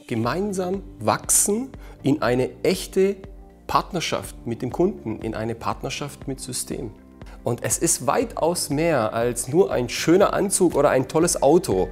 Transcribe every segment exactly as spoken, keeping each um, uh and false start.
gemeinsam wachsen in eine echte Partnerschaft mit dem Kunden, in eine Partnerschaft mit System. Und es ist weitaus mehr als nur ein schöner Anzug oder ein tolles Auto.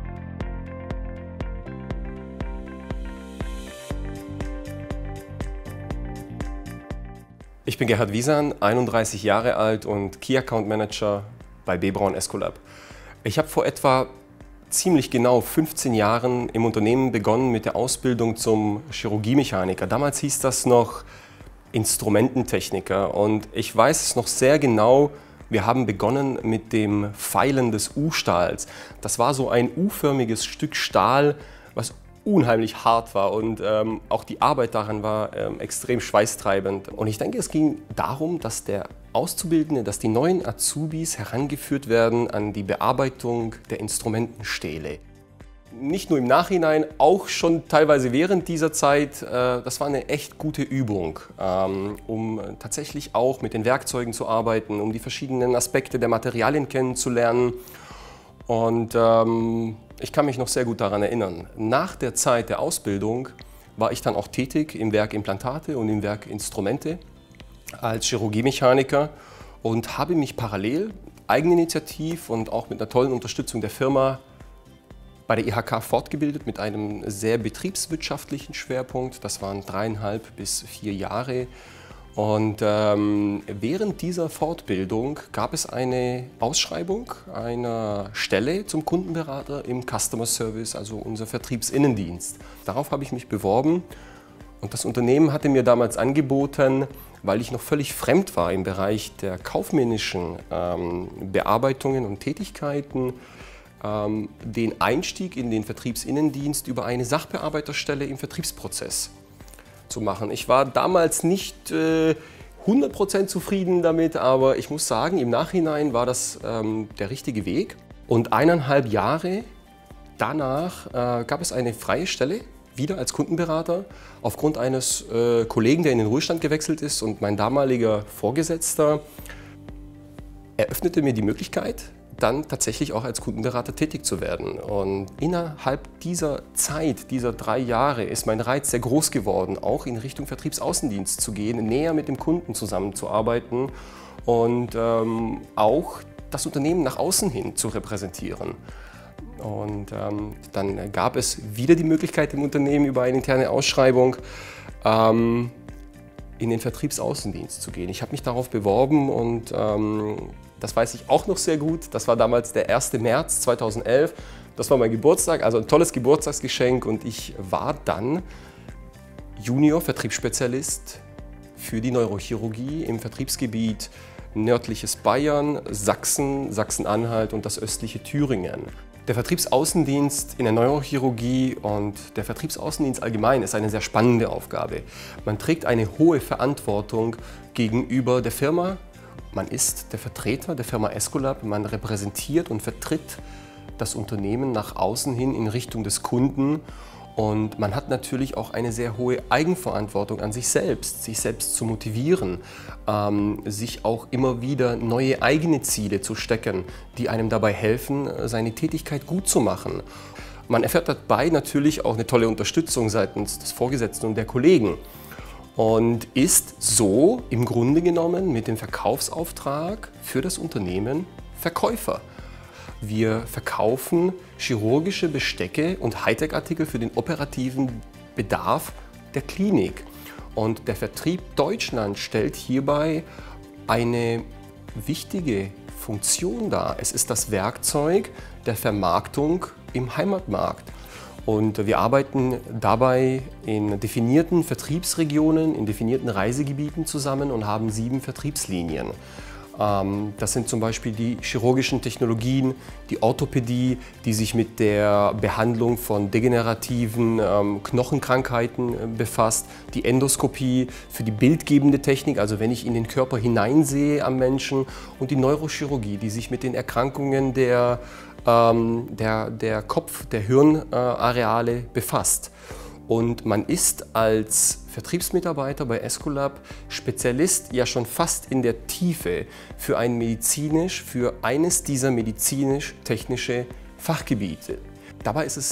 Ich bin Gerhard Wiesan, einunddreißig Jahre alt und Key Account Manager bei B. Braun Escolab. Ich habe vor etwa ziemlich genau fünfzehn Jahren im Unternehmen begonnen mit der Ausbildung zum Chirurgiemechaniker. Damals hieß das noch Instrumententechniker und ich weiß es noch sehr genau, wir haben begonnen mit dem Feilen des U-Stahls. Das war so ein U-förmiges Stück Stahl, was unheimlich hart war und ähm, auch die Arbeit daran war ähm, extrem schweißtreibend. Und ich denke, es ging darum, dass der Auszubildende, dass die neuen Azubis herangeführt werden an die Bearbeitung der Instrumentenstähle. Nicht nur im Nachhinein, auch schon teilweise während dieser Zeit, äh, das war eine echt gute Übung, ähm, um tatsächlich auch mit den Werkzeugen zu arbeiten, um die verschiedenen Aspekte der Materialien kennenzulernen. Und ähm, ich kann mich noch sehr gut daran erinnern. Nach der Zeit der Ausbildung war ich dann auch tätig im Werk Implantate und im Werk Instrumente als Chirurgiemechaniker und habe mich parallel, eigeninitiativ und auch mit einer tollen Unterstützung der Firma bei der I H K fortgebildet mit einem sehr betriebswirtschaftlichen Schwerpunkt. Das waren dreieinhalb bis vier Jahre. Und ähm, während dieser Fortbildung gab es eine Ausschreibung einer Stelle zum Kundenberater im Customer Service, also unser Vertriebsinnendienst. Darauf habe ich mich beworben und das Unternehmen hatte mir damals angeboten, weil ich noch völlig fremd war im Bereich der kaufmännischen ähm, Bearbeitungen und Tätigkeiten, ähm, den Einstieg in den Vertriebsinnendienst über eine Sachbearbeiterstelle im Vertriebsprozess zu machen. Ich war damals nicht äh, hundert Prozent zufrieden damit, aber ich muss sagen, im Nachhinein war das ähm, der richtige Weg. Und eineinhalb Jahre danach äh, gab es eine freie Stelle, wieder als Kundenberater, aufgrund eines äh, Kollegen, der in den Ruhestand gewechselt ist, und mein damaliger Vorgesetzter eröffnete mir die Möglichkeit, dann tatsächlich auch als Kundenberater tätig zu werden. Und innerhalb dieser Zeit, dieser drei Jahre, ist mein Reiz sehr groß geworden, auch in Richtung Vertriebsaußendienst zu gehen, näher mit dem Kunden zusammenzuarbeiten und ähm, auch das Unternehmen nach außen hin zu repräsentieren. Und ähm, dann gab es wieder die Möglichkeit im Unternehmen über eine interne Ausschreibung ähm, in den Vertriebsaußendienst zu gehen. Ich habe mich darauf beworben und ähm, das weiß ich auch noch sehr gut. Das war damals der erste März zweitausendelf. Das war mein Geburtstag, also ein tolles Geburtstagsgeschenk, und ich war dann Junior-Vertriebsspezialist für die Neurochirurgie im Vertriebsgebiet nördliches Bayern, Sachsen, Sachsen-Anhalt und das östliche Thüringen. Der Vertriebsaußendienst in der Neurochirurgie und der Vertriebsaußendienst allgemein ist eine sehr spannende Aufgabe. Man trägt eine hohe Verantwortung gegenüber der Firma. Man ist der Vertreter der Firma Escolab, man repräsentiert und vertritt das Unternehmen nach außen hin in Richtung des Kunden. Und man hat natürlich auch eine sehr hohe Eigenverantwortung an sich selbst, sich selbst zu motivieren, ähm, sich auch immer wieder neue eigene Ziele zu stecken, die einem dabei helfen, seine Tätigkeit gut zu machen. Man erfährt dabei natürlich auch eine tolle Unterstützung seitens des Vorgesetzten und der Kollegen und ist so im Grunde genommen mit dem Verkaufsauftrag für das Unternehmen Verkäufer. Wir verkaufen chirurgische Bestecke und Hightech-Artikel für den operativen Bedarf der Klinik. Und der Vertrieb Deutschland stellt hierbei eine wichtige Funktion dar. Es ist das Werkzeug der Vermarktung im Heimatmarkt. Und wir arbeiten dabei in definierten Vertriebsregionen, in definierten Reisegebieten zusammen und haben sieben Vertriebslinien. Das sind zum Beispiel die chirurgischen Technologien, die Orthopädie, die sich mit der Behandlung von degenerativen ähm, Knochenkrankheiten äh, befasst, die Endoskopie für die bildgebende Technik, also wenn ich in den Körper hineinsehe am Menschen, und die Neurochirurgie, die sich mit den Erkrankungen der, ähm, der, der Kopf-, der Hirnareale äh, befasst. Und man ist als Vertriebsmitarbeiter bei Escolab Spezialist ja schon fast in der Tiefe für ein medizinisch, für eines dieser medizinisch-technische Fachgebiete. Dabei ist es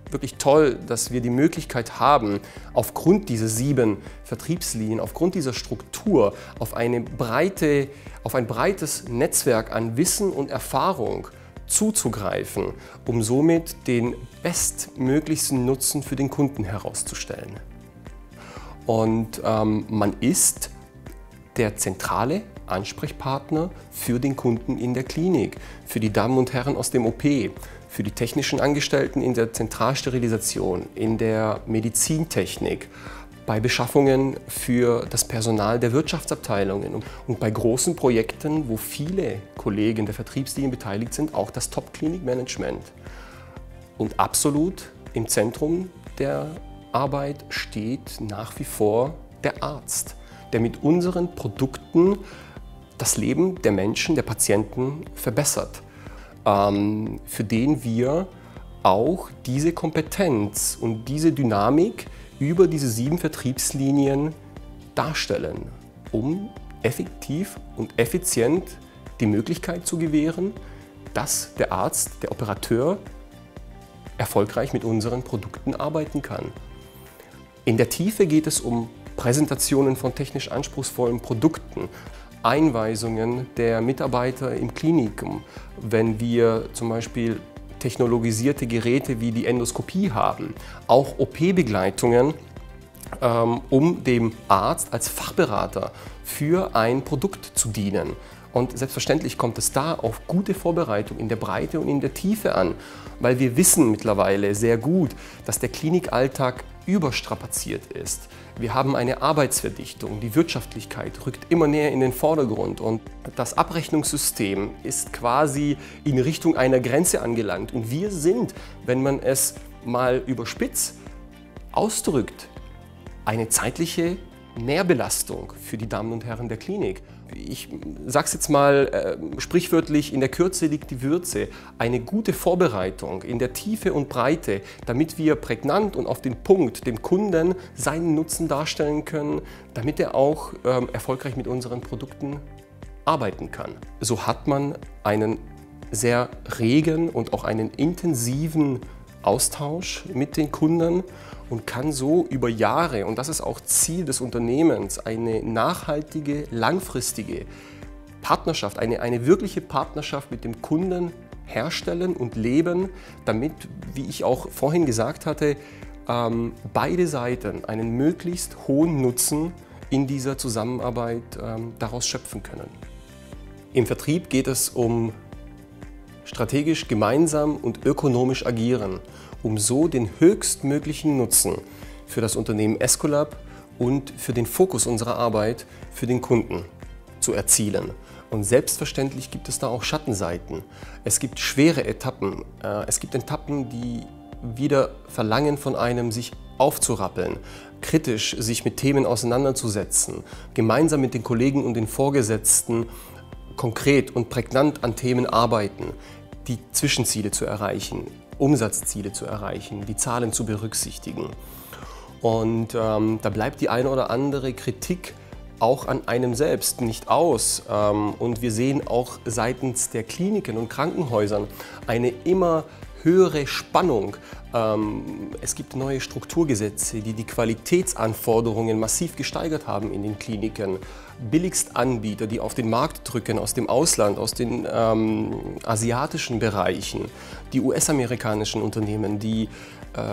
wirklich toll, dass wir die Möglichkeit haben, aufgrund dieser sieben Vertriebslinien, aufgrund dieser Struktur, auf, eine breite, auf ein breites Netzwerk an Wissen und Erfahrung zuzugreifen, um somit den bestmöglichsten Nutzen für den Kunden herauszustellen. Und ähm, man ist der zentrale Ansprechpartner für den Kunden in der Klinik, für die Damen und Herren aus dem O P, für die technischen Angestellten in der Zentralsterilisation, in der Medizintechnik, bei Beschaffungen für das Personal der Wirtschaftsabteilungen und bei großen Projekten, wo viele Kollegen der Vertriebslinien beteiligt sind, auch das Top-Klinik-Management. Und absolut im Zentrum der Arbeit steht nach wie vor der Arzt, der mit unseren Produkten das Leben der Menschen, der Patienten verbessert, ähm, für den wir auch diese Kompetenz und diese Dynamik über diese sieben Vertriebslinien darstellen, um effektiv und effizient die Möglichkeit zu gewähren, dass der Arzt, der Operateur erfolgreich mit unseren Produkten arbeiten kann. In der Tiefe geht es um Präsentationen von technisch anspruchsvollen Produkten, Einweisungen der Mitarbeiter im Klinikum, wenn wir zum Beispiel technologisierte Geräte wie die Endoskopie haben, auch O P-Begleitungen, ähm, um dem Arzt als Fachberater für ein Produkt zu dienen. Und selbstverständlich kommt es da auf gute Vorbereitung in der Breite und in der Tiefe an, weil wir wissen mittlerweile sehr gut, dass der Klinikalltag überstrapaziert ist. Wir haben eine Arbeitsverdichtung, die Wirtschaftlichkeit rückt immer näher in den Vordergrund und das Abrechnungssystem ist quasi in Richtung einer Grenze angelangt. Und wir sind, wenn man es mal überspitzt ausdrückt, eine zeitliche Mehrbelastung für die Damen und Herren der Klinik. Ich sage es jetzt mal äh, sprichwörtlich, in der Kürze liegt die Würze. Eine gute Vorbereitung in der Tiefe und Breite, damit wir prägnant und auf den Punkt dem Kunden seinen Nutzen darstellen können, damit er auch ähm, erfolgreich mit unseren Produkten arbeiten kann. So hat man einen sehr regen und auch einen intensiven Austausch mit den Kunden und kann so über Jahre, und das ist auch Ziel des Unternehmens, eine nachhaltige, langfristige Partnerschaft, eine, eine wirkliche Partnerschaft mit dem Kunden herstellen und leben, damit, wie ich auch vorhin gesagt hatte, ähm, beide Seiten einen möglichst hohen Nutzen in dieser Zusammenarbeit ähm, daraus schöpfen können. Im Vertrieb geht es um strategisch gemeinsam und ökonomisch agieren, um so den höchstmöglichen Nutzen für das Unternehmen Escolab und für den Fokus unserer Arbeit für den Kunden zu erzielen. Und selbstverständlich gibt es da auch Schattenseiten. Es gibt schwere Etappen. Es gibt Etappen, die wieder verlangen von einem, sich aufzurappeln, kritisch sich mit Themen auseinanderzusetzen, gemeinsam mit den Kollegen und den Vorgesetzten konkret und prägnant an Themen arbeiten, die Zwischenziele zu erreichen, Umsatzziele zu erreichen, die Zahlen zu berücksichtigen. Und ähm, da bleibt die eine oder andere Kritik auch an einem selbst nicht aus. Ähm, und wir sehen auch seitens der Kliniken und Krankenhäusern eine immer höhere Spannung. Ähm, es gibt neue Strukturgesetze, die die Qualitätsanforderungen massiv gesteigert haben in den Kliniken. Billigstanbieter, die auf den Markt drücken aus dem Ausland, aus den ähm, asiatischen Bereichen, die U S-amerikanischen Unternehmen, die äh,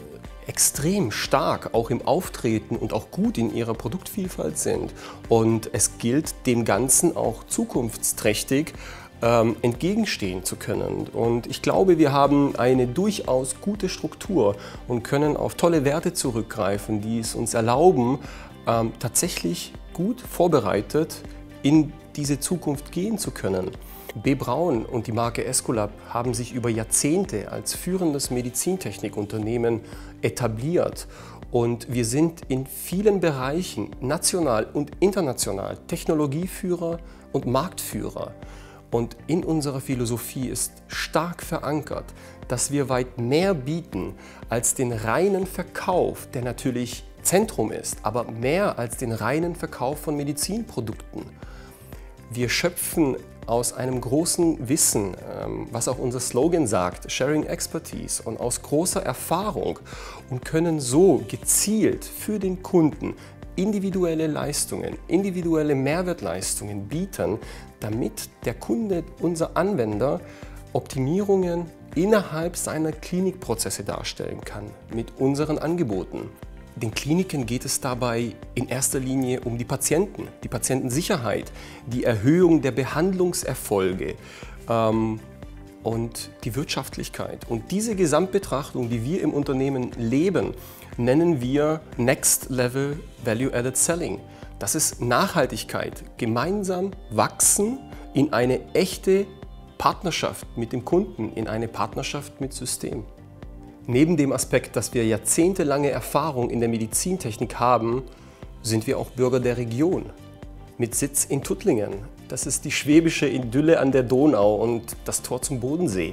extrem stark auch im Auftreten und auch gut in ihrer Produktvielfalt sind. Und es gilt, dem Ganzen auch zukunftsträchtig ähm, entgegenstehen zu können. Und ich glaube, wir haben eine durchaus gute Struktur und können auf tolle Werte zurückgreifen, die es uns erlauben, ähm, tatsächlich gut vorbereitet in diese Zukunft gehen zu können. B. Braun und die Marke Escolab haben sich über Jahrzehnte als führendes Medizintechnikunternehmen etabliert und wir sind in vielen Bereichen national und international Technologieführer und Marktführer. Und in unserer Philosophie ist stark verankert, dass wir weit mehr bieten als den reinen Verkauf, der natürlich Zentrum ist, aber mehr als den reinen Verkauf von Medizinprodukten. Wir schöpfen aus einem großen Wissen, was auch unser Slogan sagt, Sharing Expertise, und aus großer Erfahrung, und können so gezielt für den Kunden individuelle Leistungen, individuelle Mehrwertleistungen bieten, damit der Kunde, unser Anwender, Optimierungen innerhalb seiner Klinikprozesse darstellen kann mit unseren Angeboten. Den Kliniken geht es dabei in erster Linie um die Patienten, die Patientensicherheit, die Erhöhung der Behandlungserfolge ähm, und die Wirtschaftlichkeit. Und diese Gesamtbetrachtung, die wir im Unternehmen leben, nennen wir Next Level Value Added Selling. Das ist Nachhaltigkeit, gemeinsam wachsen in eine echte Partnerschaft mit dem Kunden, in eine Partnerschaft mit System. Neben dem Aspekt, dass wir jahrzehntelange Erfahrung in der Medizintechnik haben, sind wir auch Bürger der Region. Mit Sitz in Tuttlingen. Das ist die schwäbische Idylle an der Donau und das Tor zum Bodensee.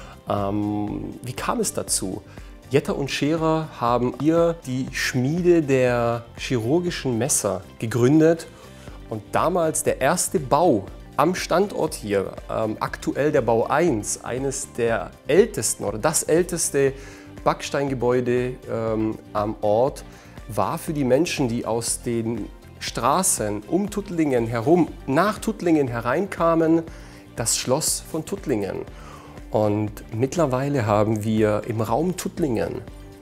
Ähm, wie kam es dazu? Jetter und Scherer haben hier die Schmiede der chirurgischen Messer gegründet und damals der erste Bau am Standort hier, ähm, aktuell der Bau eins, eines der ältesten oder das älteste Backsteingebäude ähm, am Ort, war für die Menschen, die aus den Straßen um Tuttlingen herum nach Tuttlingen hereinkamen, das Schloss von Tuttlingen. Und mittlerweile haben wir im Raum Tuttlingen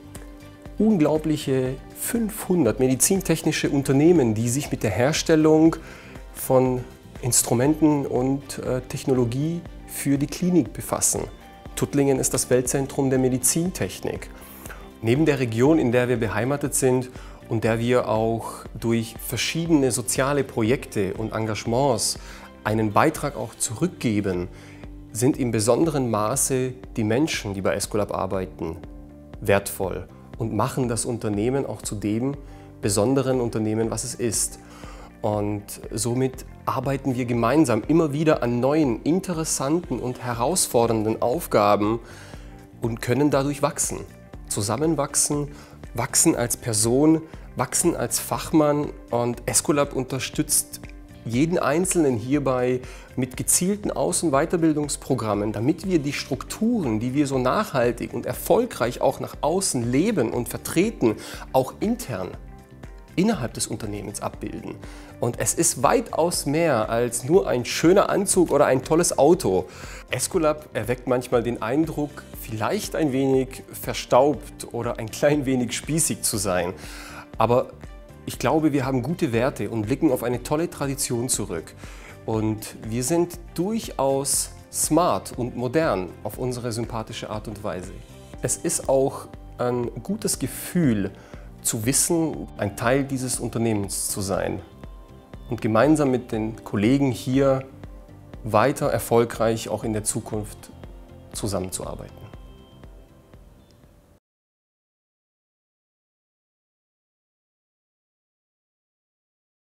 unglaubliche fünfhundert medizintechnische Unternehmen, die sich mit der Herstellung von Instrumenten und äh, Technologie für die Klinik befassen. Tuttlingen ist das Weltzentrum der Medizintechnik. Neben der Region, in der wir beheimatet sind und der wir auch durch verschiedene soziale Projekte und Engagements einen Beitrag auch zurückgeben, sind im besonderen Maße die Menschen, die bei Escolab arbeiten, wertvoll und machen das Unternehmen auch zu dem besonderen Unternehmen, was es ist. Und somit arbeiten wir gemeinsam immer wieder an neuen, interessanten und herausfordernden Aufgaben und können dadurch wachsen. Zusammenwachsen, wachsen als Person, wachsen als Fachmann, und Escolab unterstützt jeden Einzelnen hierbei mit gezielten Aus- und Weiterbildungsprogrammen, damit wir die Strukturen, die wir so nachhaltig und erfolgreich auch nach außen leben und vertreten, auch intern innerhalb des Unternehmens abbilden. Und es ist weitaus mehr als nur ein schöner Anzug oder ein tolles Auto. Escolab erweckt manchmal den Eindruck, vielleicht ein wenig verstaubt oder ein klein wenig spießig zu sein. Aber ich glaube, wir haben gute Werte und blicken auf eine tolle Tradition zurück. Und wir sind durchaus smart und modern auf unsere sympathische Art und Weise. Es ist auch ein gutes Gefühl, zu wissen, ein Teil dieses Unternehmens zu sein und gemeinsam mit den Kollegen hier weiter erfolgreich auch in der Zukunft zusammenzuarbeiten.